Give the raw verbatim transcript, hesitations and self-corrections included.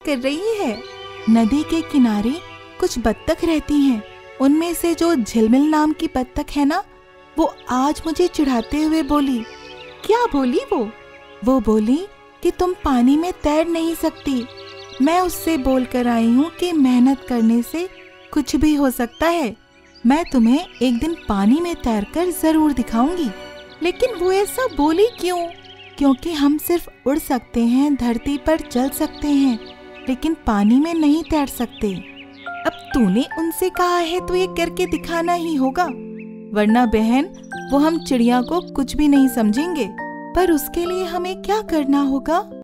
कर रही है। नदी के किनारे कुछ बत्तख रहती हैं। उनमें से जो झिलमिल नाम की बत्तख है ना, वो आज मुझे चिढ़ाते हुए बोली। क्या बोली वो? वो बोली कि तुम पानी में तैर नहीं सकती। मैं उससे बोल कर आई हूँ कि मेहनत करने से कुछ भी हो सकता है। मैं तुम्हें एक दिन पानी में तैरकर जरूर दिखाऊंगी। लेकिन वो ऐसा बोली क्यों? क्योंकि हम सिर्फ उड़ सकते हैं, धरती पर चल सकते हैं, लेकिन पानी में नहीं तैर सकते। अब तूने उनसे कहा है तो ये करके दिखाना ही होगा, वरना बहन वो हम चिड़िया को कुछ भी नहीं समझेंगे। पर उसके लिए हमें क्या करना होगा?